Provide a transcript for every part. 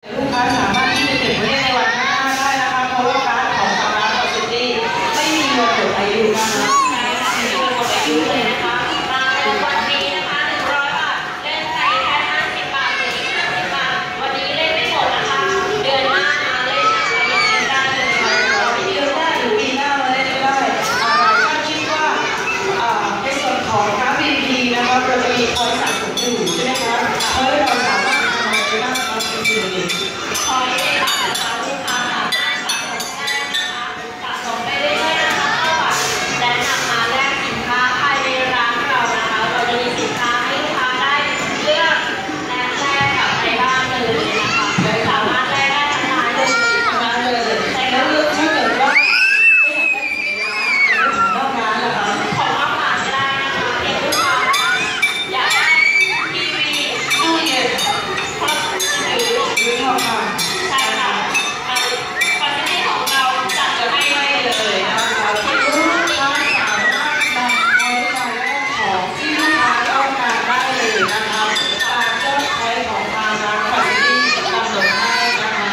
ลูกค้าสามารถที่จะเก็บไว้ในวันข้างหน้าได้นะคะเพราะว่าการ์ดของทางร้านคอสซิตี้ไม่มีวันหมดอายุนะคะไม่มีวันหมดอายุเลยนะคะมาในวันนี้นะคะ100 บาทเล่นใส่แค่50 บาทหรืออีก50 บาทวันนี้เล่นไม่หมดนะคะเดือนหน้ามาเล่นนะคะยังเล่นได้เลยเดือนหน้าหรือปีหน้ามาเล่นได้ถ้าคิดว่าในส่วนของการ์ด VIP นะคะเราจะมีคอยสะสมอยู่ใช่ไหมคะเราสามารถทำอะไรได้บ้างคะเป็นสิ่งนี้คอยได้ค่ะนะคะลูกค้าสามารถสะสมได้นะคะสะสมไปเรื่อยๆนะคะเข้าบัตรและนำมาแลกสินค้าภายในร้านเรานะคะเราจะมีสินค้าให้ลูกค้าได้เลือกและแลกกลับไปบ้านเลยนะคะสามารถแลกได้ทั้งร้านเลยใช่แล้วถ้าเกิดว่าไม่อยากได้ของในร้านอยากได้ของนอกร้านล่ะคะของนอกร้านก็ได้นะคะเด็กลูกค้านะคะอยากได้ทีวีตู้เย็นครบหรือชอบค่ะใช่ค่ะคอนเซ็ปต์ของเราจัดจะให้เลยนะคะที่ลูกค้าสามารถนำบริการและของที่ลูกค้าต้องการได้เลยนะคะตามยอดขายของทางร้านคอสซิตี้กำหนดให้นะคะ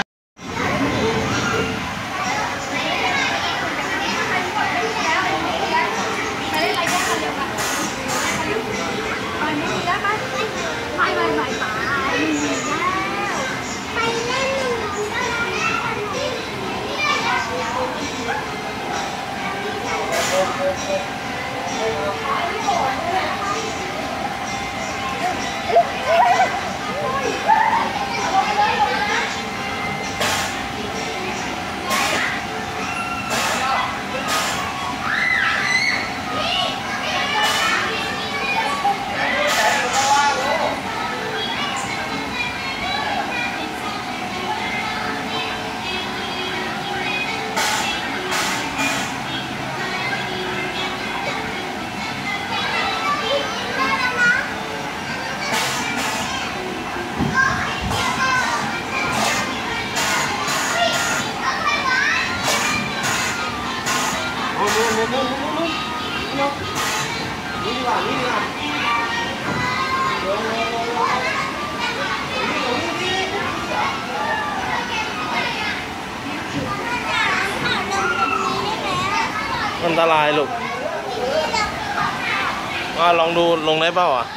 อันตรายลูกว่าลองดูลงได้เปล่าอ่ะ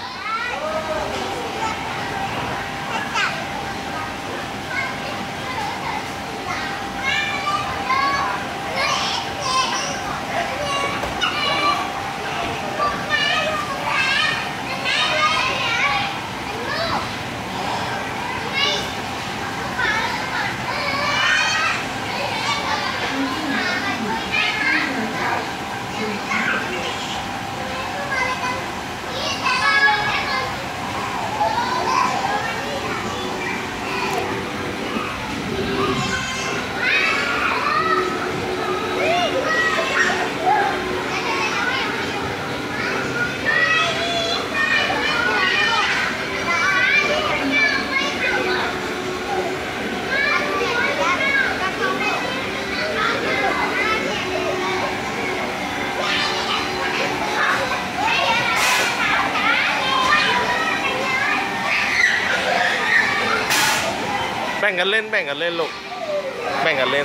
แบ่งกันเล่นลูกแบ่งกันเล่น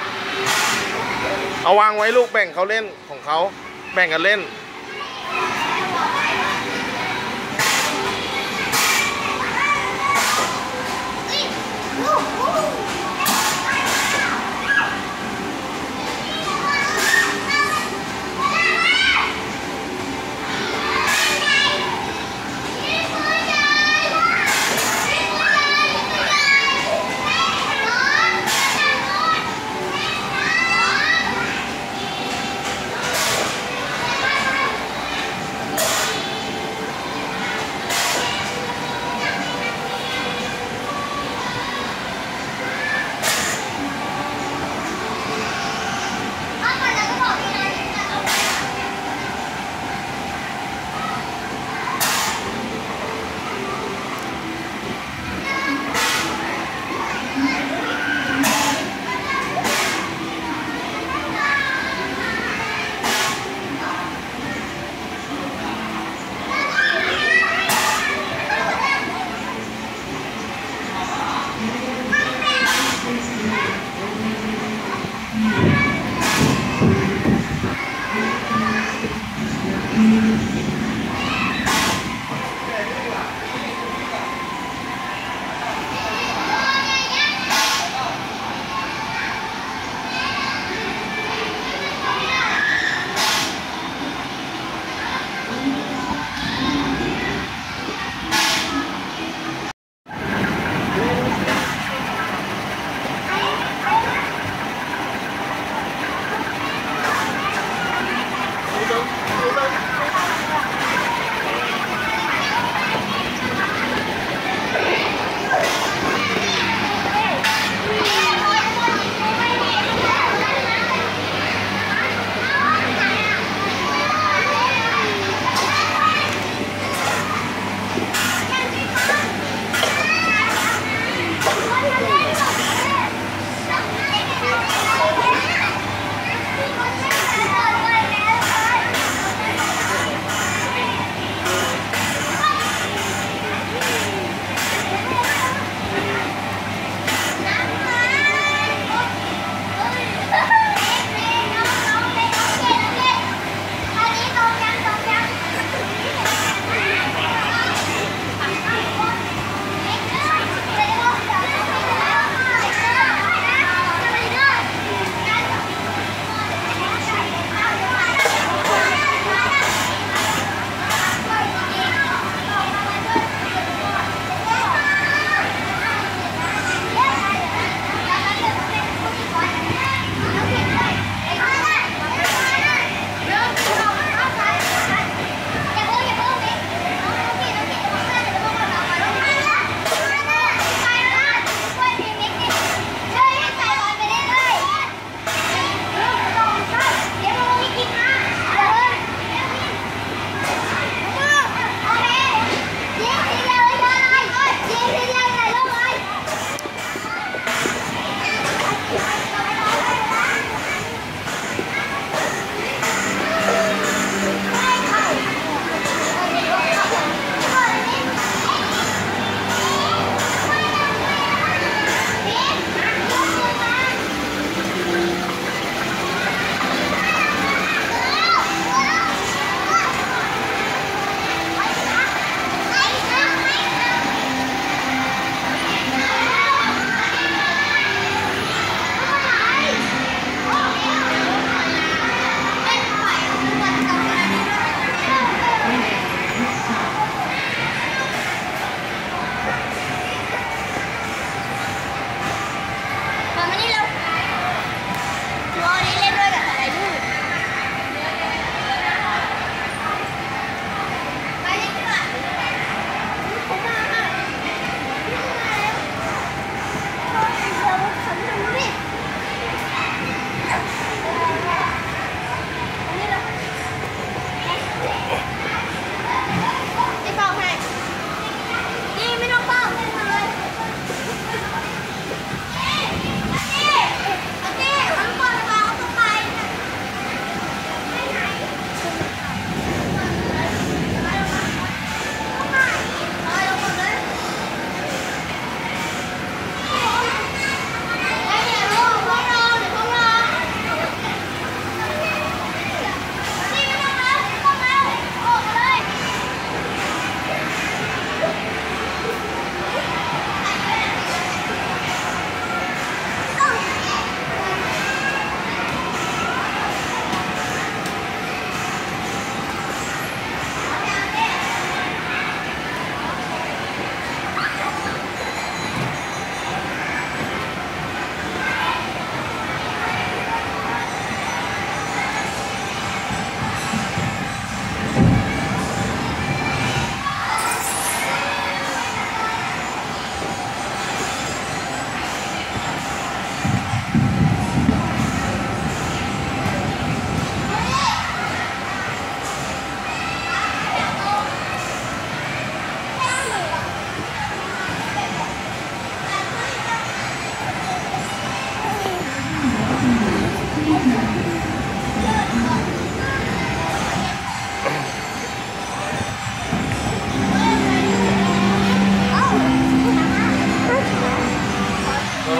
เอาวางไว้ลูกแบ่งเขาเล่นของเขาแบ่งกันเล่น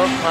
ถมา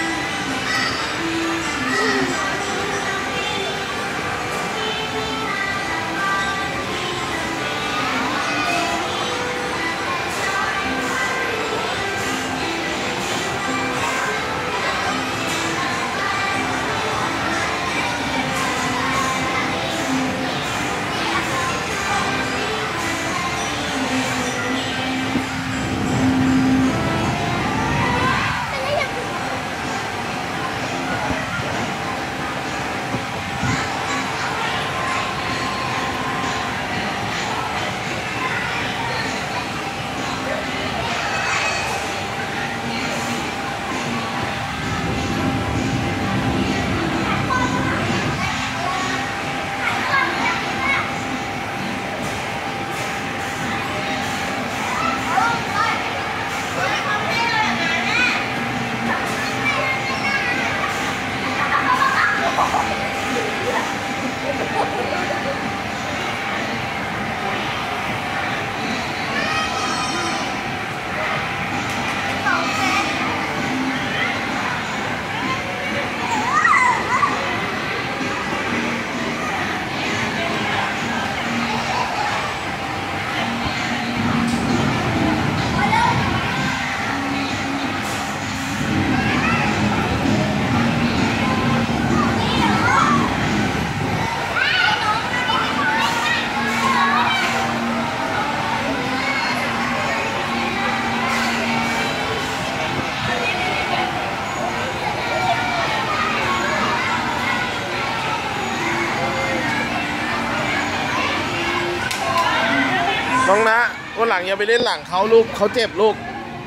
น้องนะวันหลังอย่าไปเล่นหลังเขาลูกเขาเจ็บลูก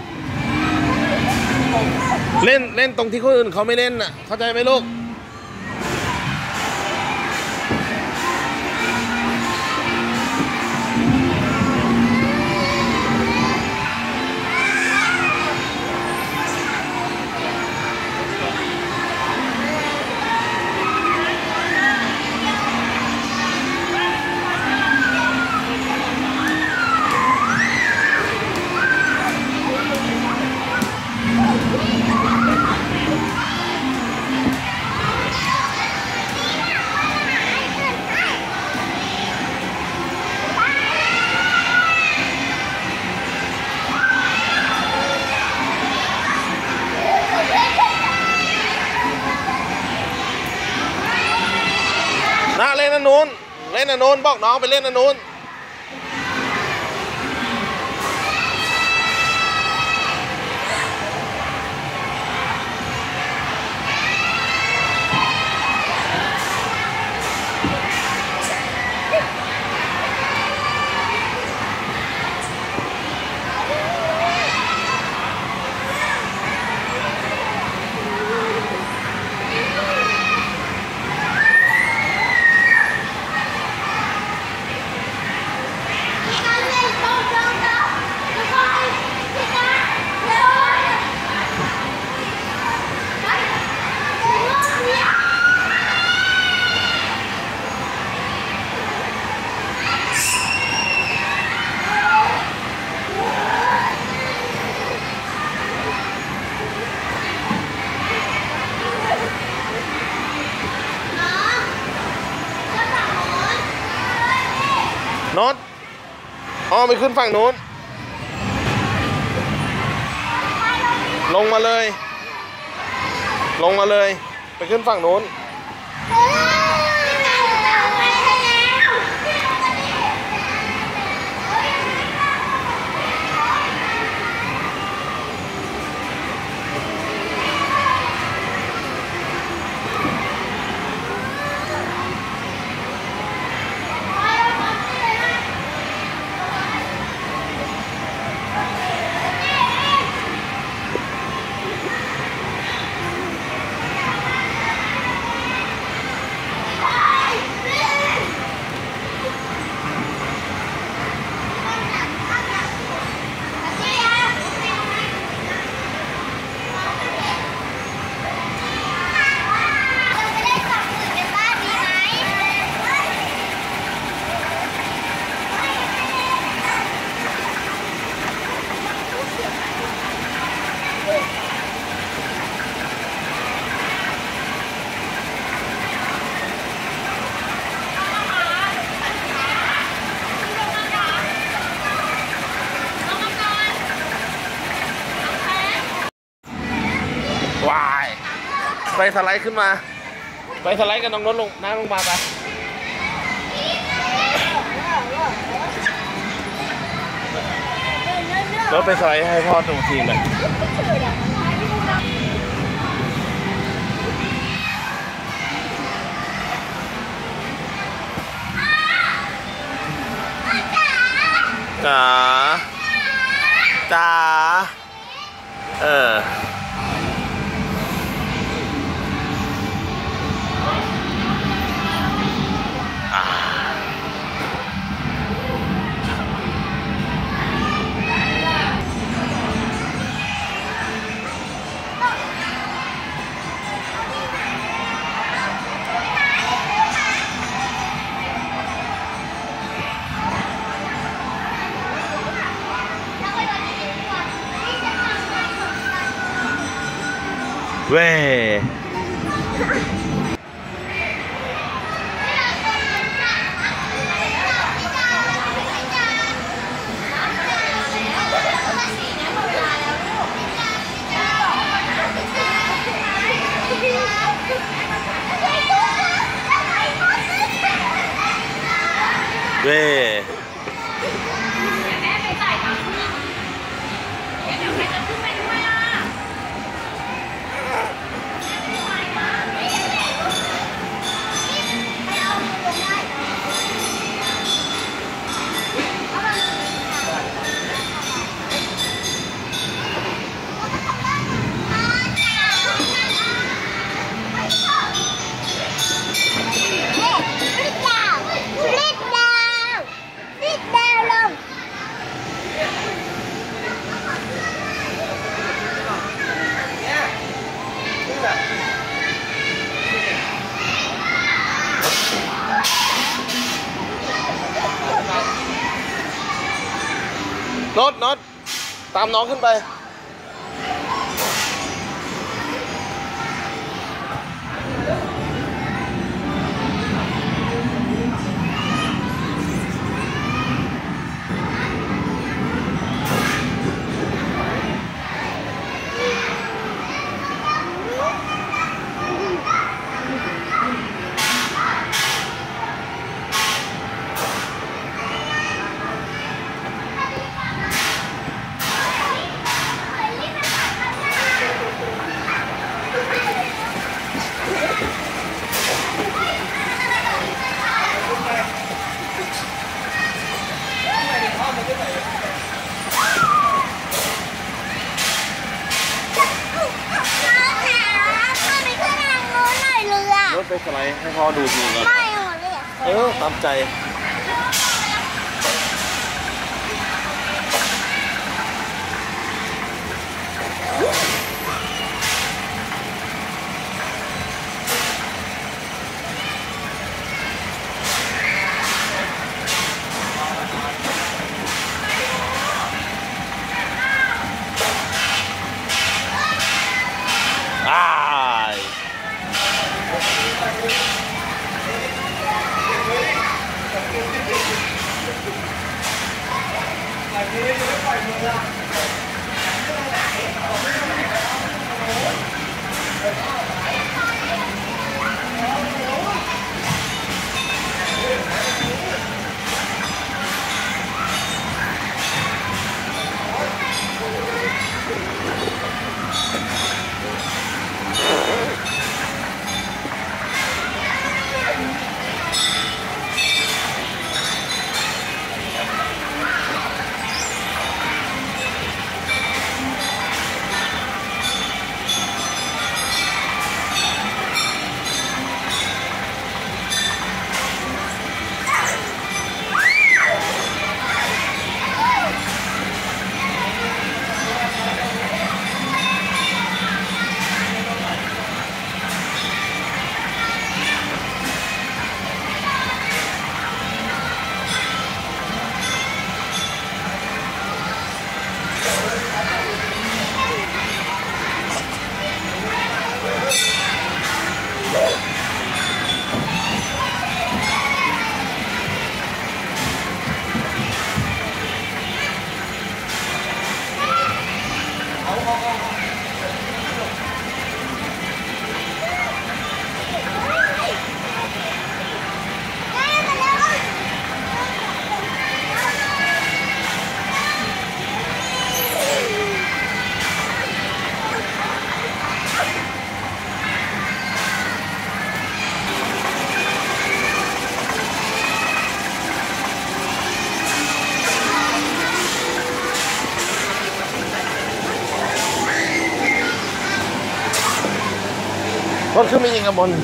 เล่นตรงที่คนอื่นเขาไม่เล่นน่ะเข้าใจไหมลูกนะเล่นอันนู้นเล่นอันนู้นบอกน้องไปเล่นอันนู้นโน้ตอ๋อไปขึ้นฝั่งนู้นลงมาเลยไปขึ้นฝั่งนู้นไปสไลด์ขึ้นมา ไปสไลด์กับน้องรถลงนั่งลงมาไปรถไปสไลด์ให้พ่อดูทีเลยจ๋าจ๋าเว้เว้น็อตตามน้องขึ้นไปรถไปสไลด์ให้พ่อดูทีก่อนไม่หมดเลยตามใจรถขึ้นไปยิงกับบน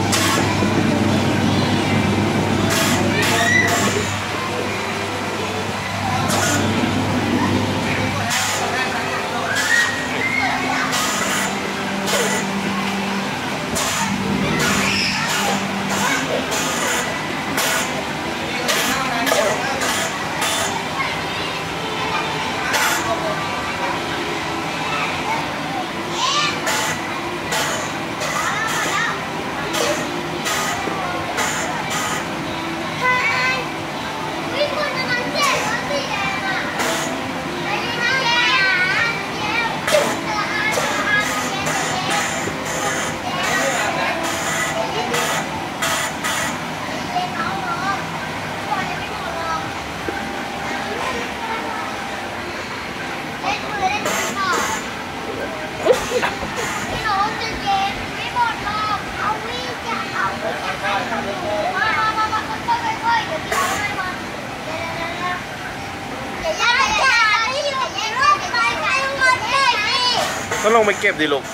ก็ลงไปเก็บดิลูก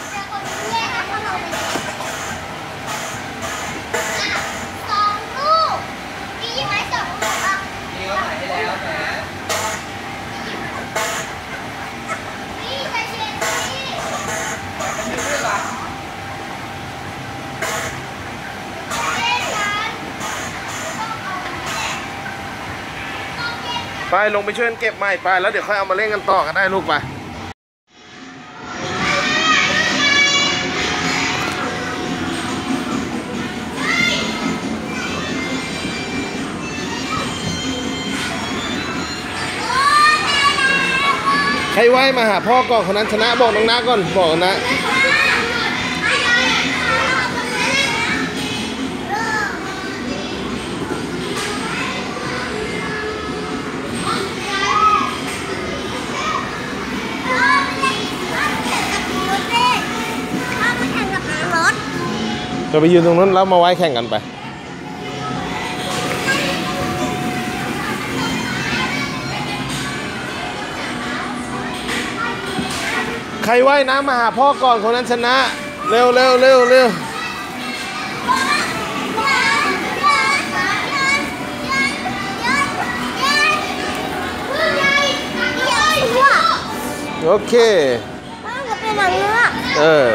ไปลงไปช่วยกันเก็บใหม่ไปแล้วเดี๋ยวค่อยเอามาเล่นกันต่อกันได้ลูกไปใครไหว้มาหาพ่อก่อนคนนั้นชนะบอกน้องน้าก่อนบอกนะจะไปยืนตรงนั้นแล้วมาไว้แข่งกันไปใครว่ายน้ำมาหาพ่อก่อนคนนั้นชนะเร็วเร็วเร็วเร็วโอเคเออ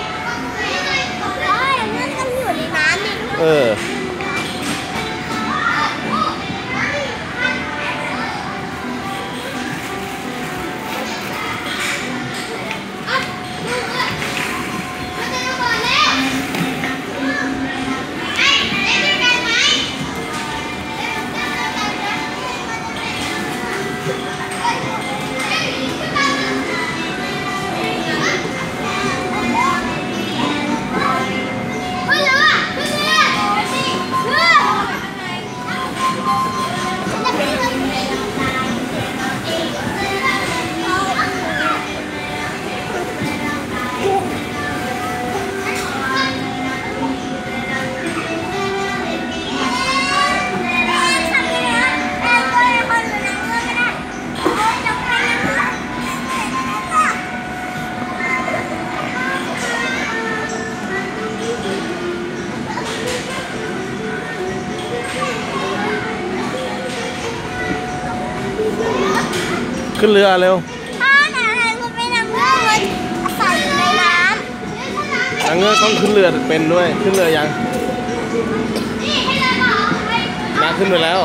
ขึ้นเรือเร็วพ่อไหนคุณไปนางเงือกใส่ในน้ำนางเงือกต้องขึ้นเรือเป็นด้วยขึ้นเรือยังน้าขึ้นไปแล้ว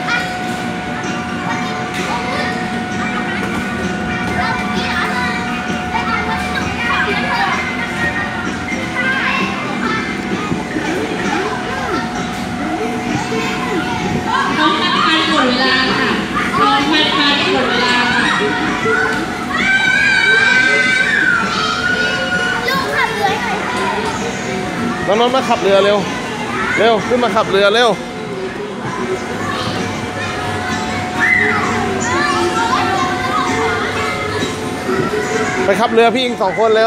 น้องพัดพัดหมดเวลาค่ะน้องพัดพัดหมดเวลาค่ะน้องนนท์มาขับเรือเร็วเร็วขึ้นมาขับเรือเร็วไปขับเรือพี่อิง2 คนเร็ว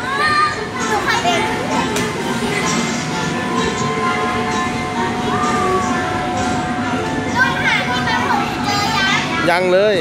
ยังเลย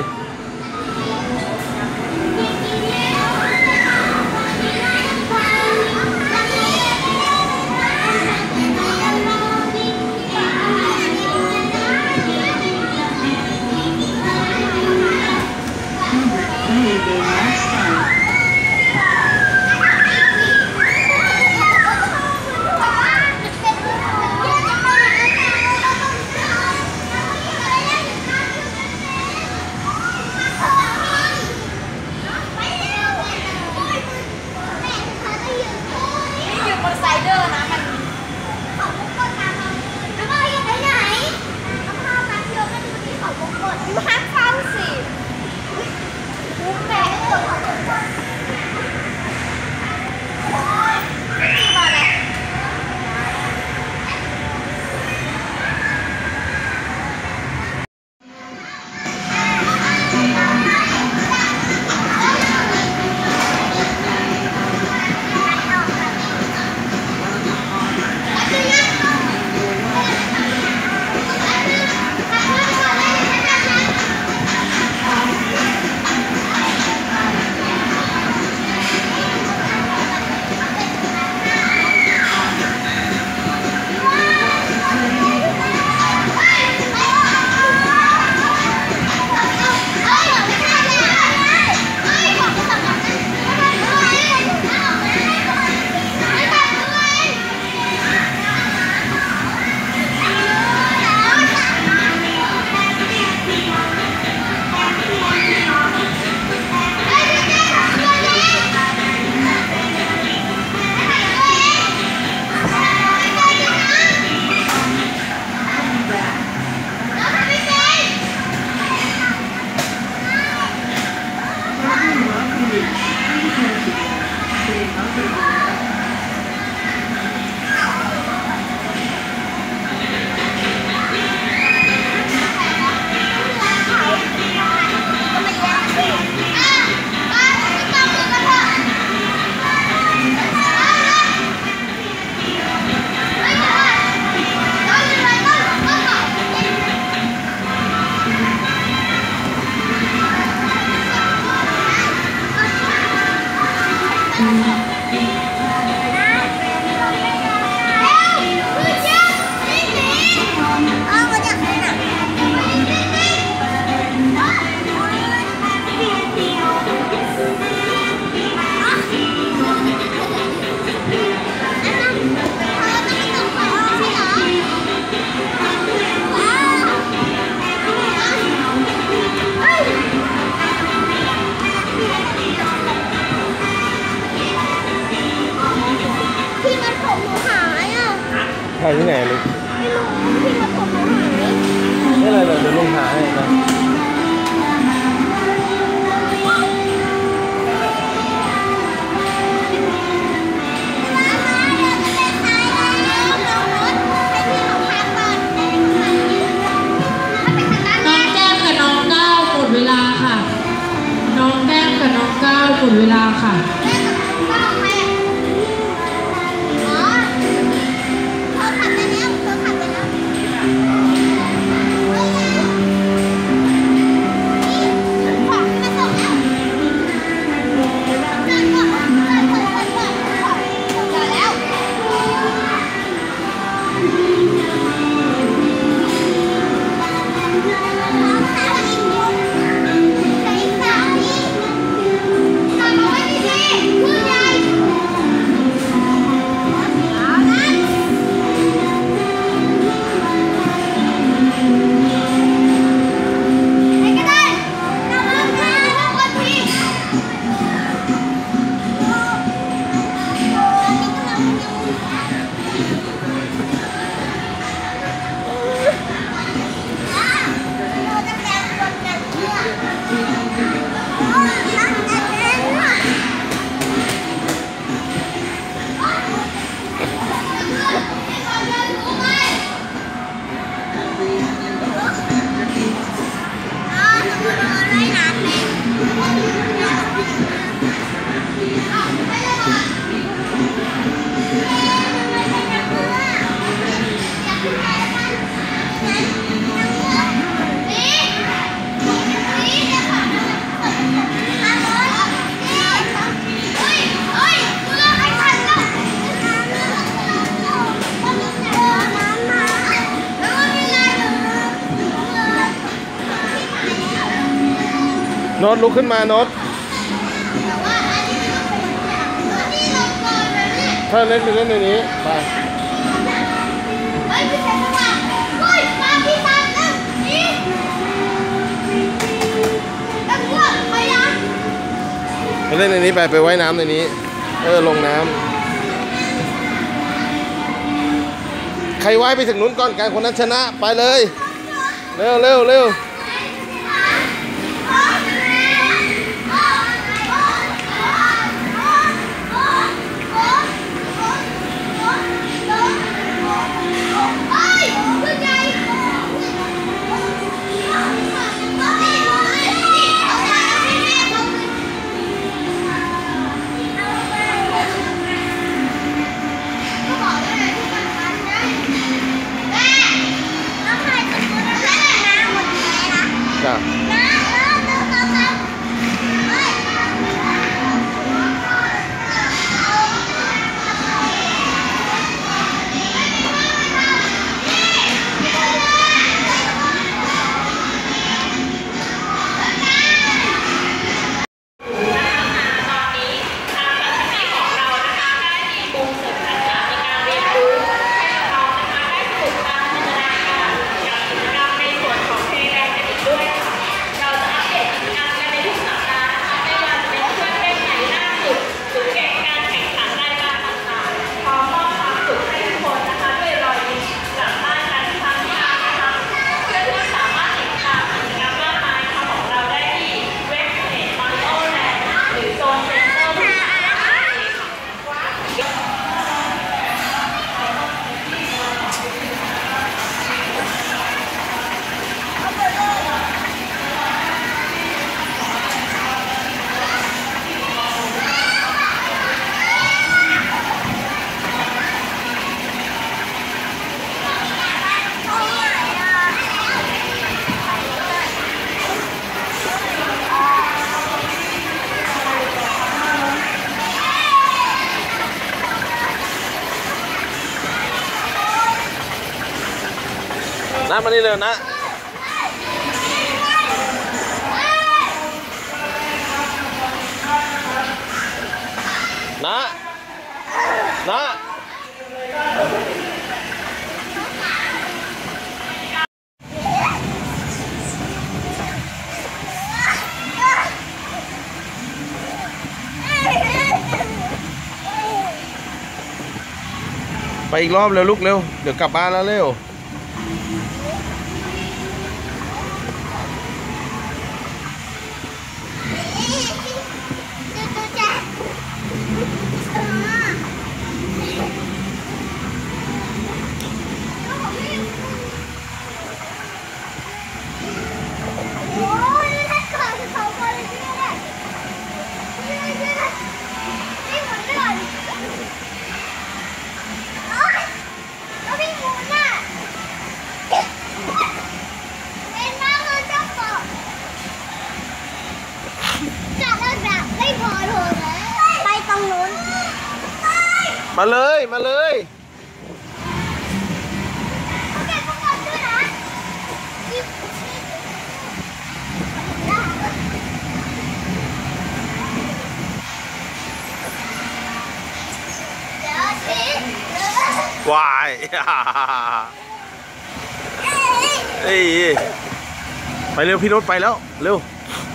ถ่ายที่ไหนลูกไม่รู้ที่มาผมเขาหายนี่อะไรเดี๋ยวลุงหาให้นะน้องแก้มกับน้องก้าวหมดเวลาค่ะ น้องแก้มกับน้องก้าวหมดเวลาค่ะโน้ตลุกขึ้นมาโน้ตถ้าเล่นไปเล่นในนี้ไปไปเล่นในนี้ไปว่ายน้ำในนี้ลงน้ำใครว่ายไปถึงนู้นก่อนการคนนั้นชนะไปเลยเร็วจ้ะน้ำมานี่เร็วนะนะไปอีกรอบเร็วลูกเร็วเดี๋ยวกลับบ้านแล้วเร็วมาเลยมาเลยวายเอ้ยไปเร็วพี่รถไปแล้วเร็ว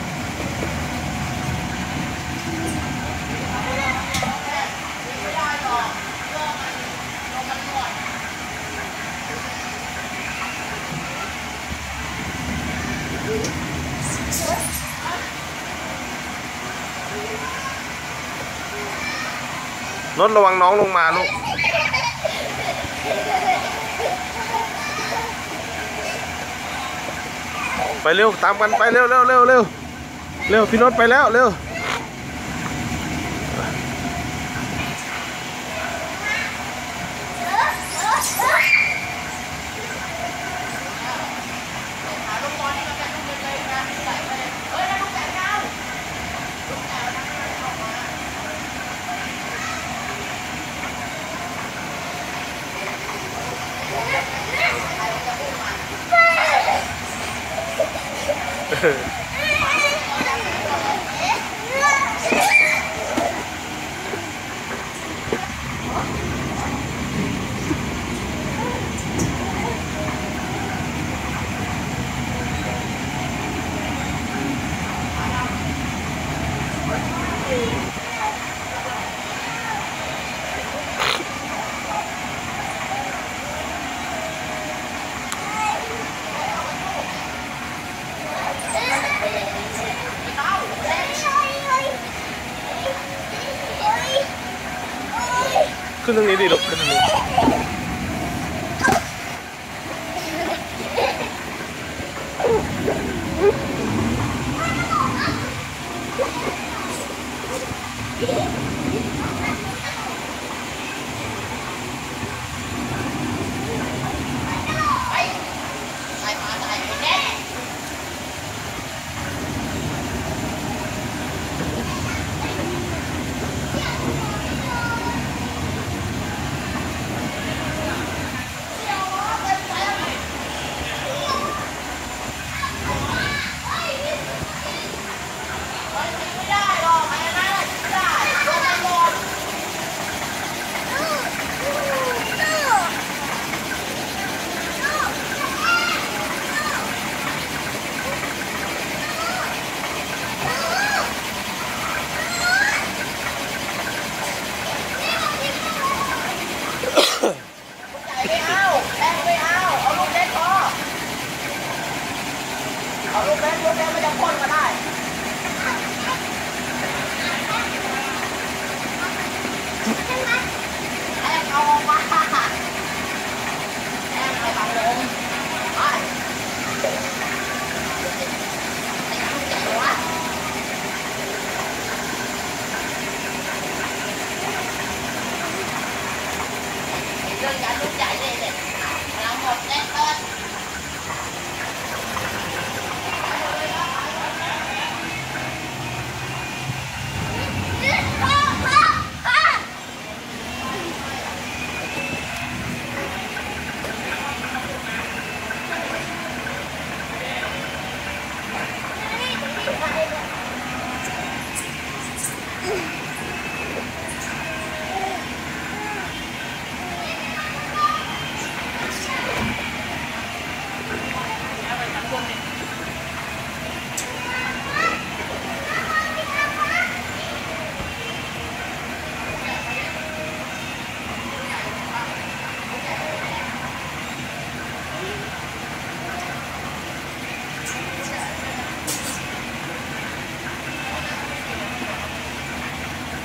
รถระวังน้องลงมาลูกไปเร็วตามกันไปเร็วเร็วเร็วเร็วเร็วพี่รถไปแล้วเร็วขึ้นตรงนี้ดิลูกขึ้นตรงนี้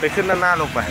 ไปขึ้นด้านหน้าลงไป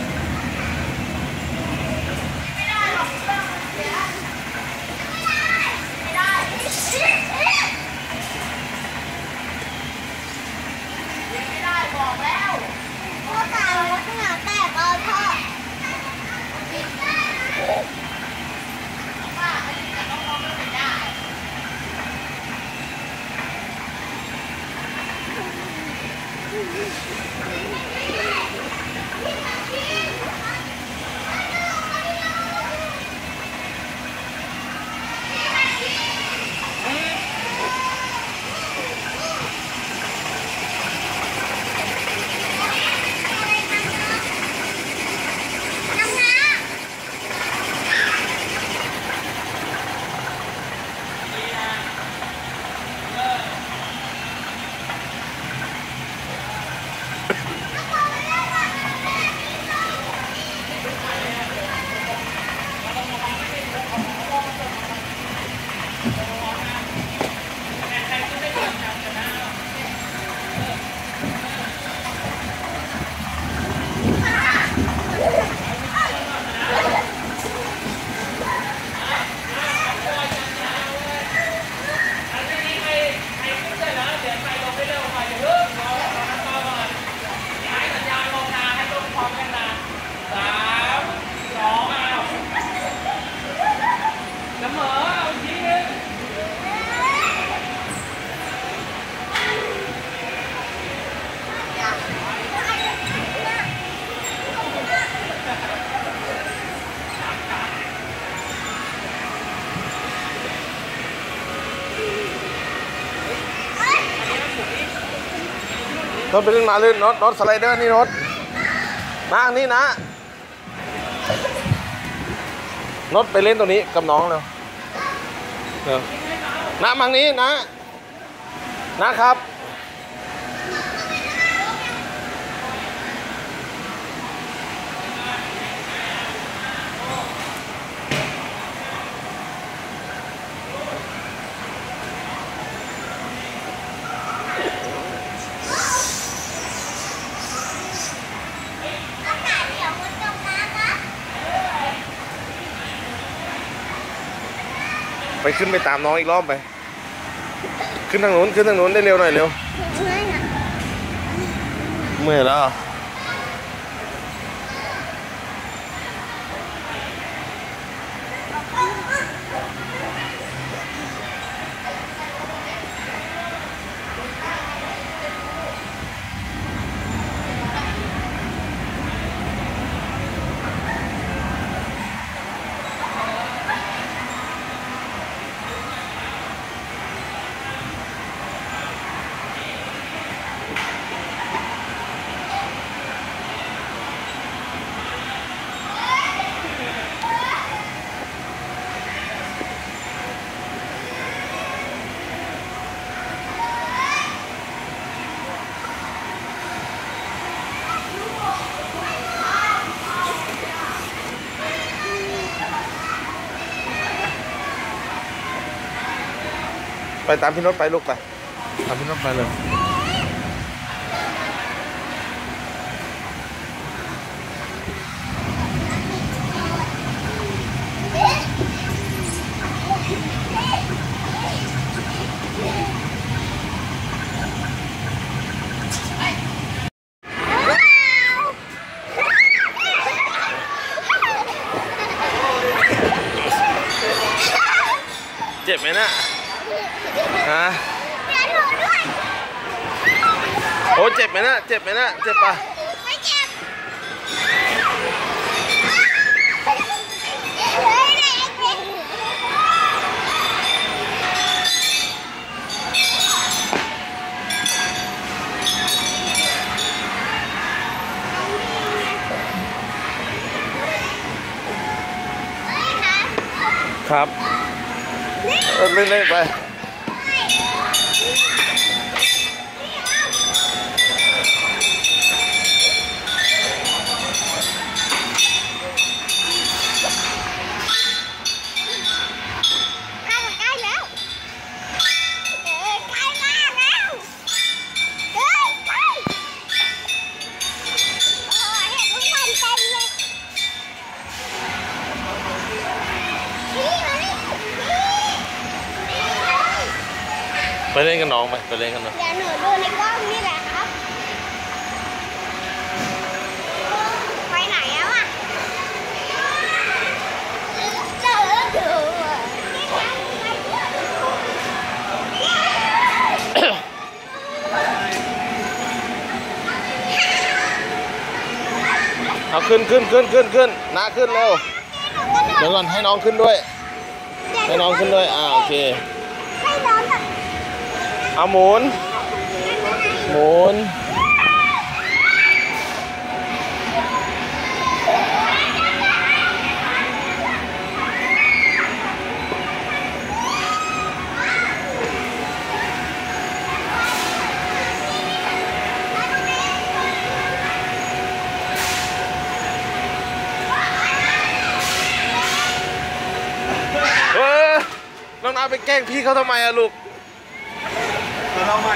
รถไปเล่นมาลื่นรถสไลเดอร์นี่รถมานี่นะรถไปเล่นตัวนี้กับน้องเร็วนะมังนี้นะครับไปขึ้นไปตามน้องอีกรอบไปขึ้นทางนู้นได้เร็วหน่อยเร็วเมื่อยแล้วไปตามพี่รถไปลูกไปตามพี่รถไปเลยเจ็บไหมนะฮะโอ้เจ็บไหมนะเจ็บปะไม่เจ็บครับเล่นไปไปเล่นกับน้องไปเล่นกันหน่อยเดี๋ยวหนูดูในกล้องนี่แหละครับไปไหนแล้วอ่ะเจอดูเอาขึ้นน้าขึ้นเร็วเดี๋ยวก่อนให้น้องขึ้นด้วยโอเคให้น้องแบบเอาหมุนน้องน้าไปแกล้งพี่เขาทำไมอะลูกเราใหม่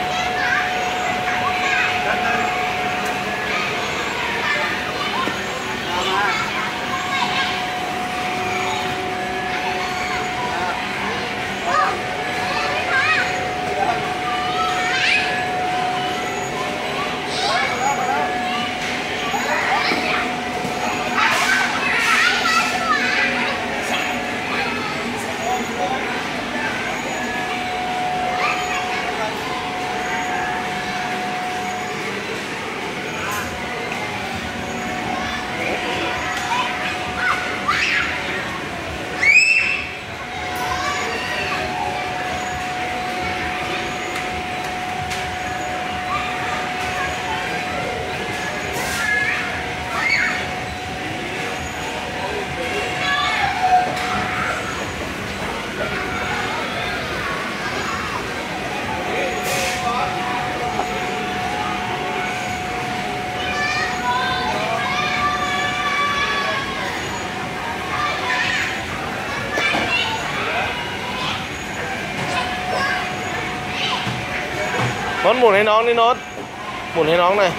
โน้ตหมุนให้น้องนี่โน้ตหมุนให้น้องหน่อย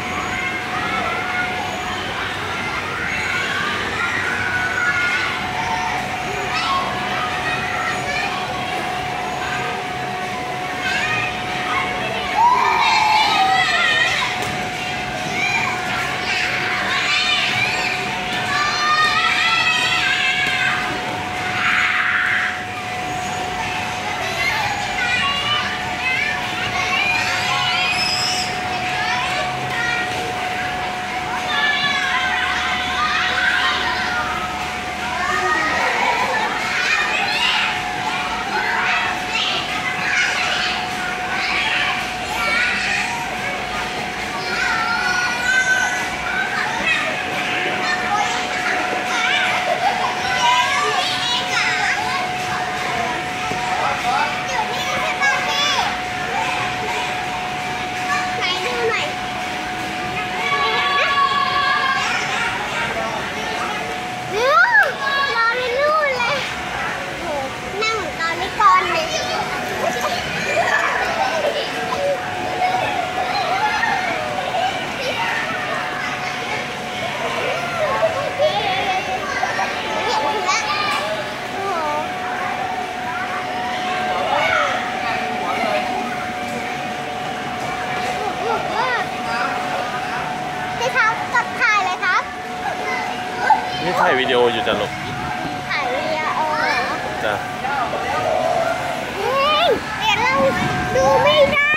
นี่ถ่ายวิดีโออยู่จ้ะลูกถ่ายวิดีโอจ้ะเฮ้ยเดี๋ยวเราดูไม่ได้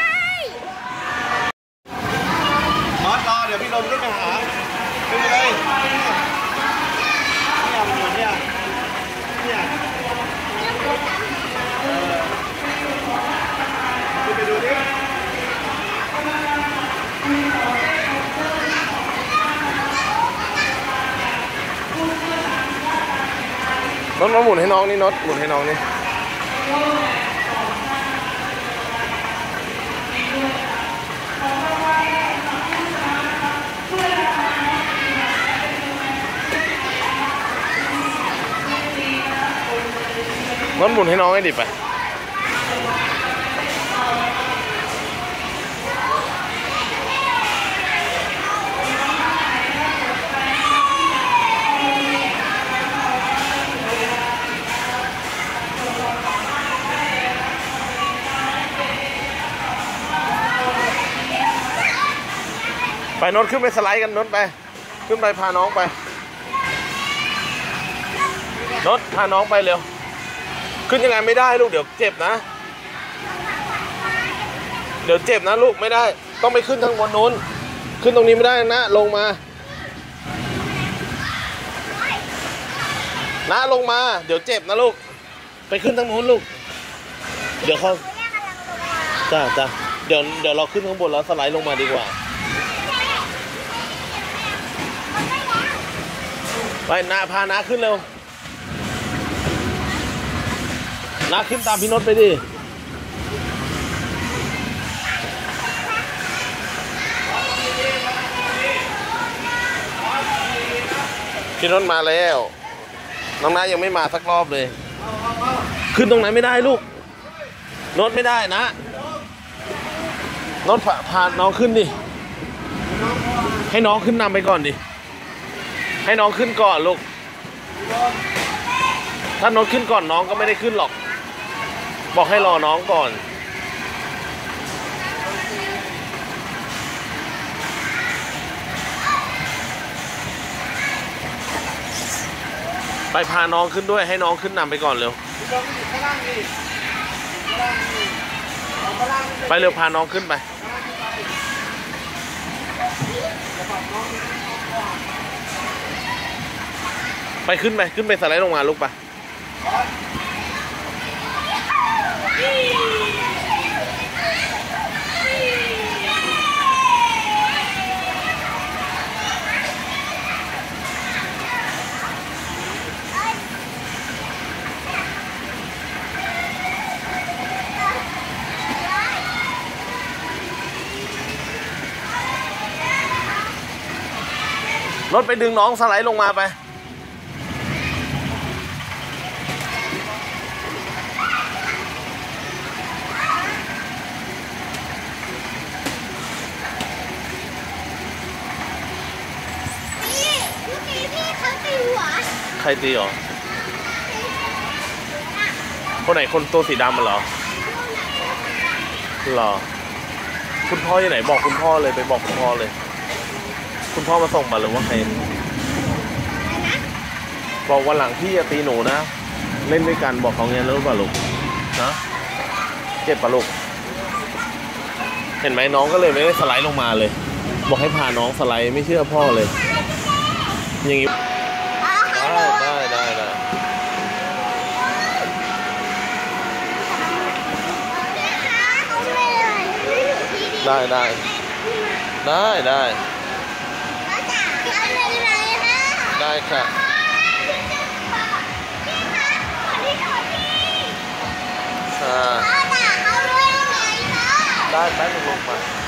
มอสรอเดี๋ยวพี่ลมขึ้นไปหาขึ้นไปเลยเนี่ยขึ้นไปดูดิน็อตหมุนให้น้องนี่น็อตหมุนให้น้องนี่น็อตหมุนให้น้องให้ดิไปไปโน้ตขึ้นไปสไลด์กันโน้ตไปขึ้นไปพาน้องไปโน้ตพาน้องไปเร็วขึ้นยังไงไม่ได้ลูกเดี๋ยวเจ็บนะเดี๋ยวเจ็บนะลูกไม่ได้ต้องไปขึ้นทางบนนู้นขึ้นตรงนี้ไม่ได้นะลงมานะลงมาเดี๋ยวเจ็บนะลูกไปขึ้นทางนู้นลูกเดี๋ยวเขาจ้าเดี๋ยวเราขึ้นข้างบนแล้วสไลด์ลงมาดีกว่าไปนาพานาขึ้นเร็วนาขึ้นตามพี่นนท์ไปดิพี่นนท์มาแล้วน้องนายังไม่มาสักรอบเลยขึ้นตรงไหนไม่ได้ลูกโน้ตไม่ได้นะโน้ตพาน้องขึ้นดิให้น้องขึ้นนำไปก่อนดิให้น้องขึ้นก่อนลูกถ้าโน้ตขึ้นก่อนน้องก็ไม่ได้ขึ้นหรอกบอกให้รอน้องก่อนไปพาน้องขึ้นด้วยให้น้องขึ้นนำไปก่อนเร็วไปเร็วพาน้องขึ้นไปขึ้นไปสไลด์ลงมาลูกไปรถไปดึงน้องสไลด์ลงมาไปใครตีหรอคนไหนคนตัวสีดำมันเหรอคุณพ่ออยู่ไหนบอกคุณพ่อเลยไปบอกคุณพ่อเลยคุณพ่อมาส่งมาหรือว่าใครบอกวันหลังพี่จะตีหนูนะเล่นด้วยกันบอกเขาเงี้ยรู้ป่ะลูกนะเจ็บป่ะลูกเห็นไหมน้องก็เลยไม่ได้สไลด์ลงมาเลยบอกให้พาน้องสไลด์ไม่เชื่อพ่อเลยอย่างนี้ได้ค่ะได้แป๊บนึงลงมา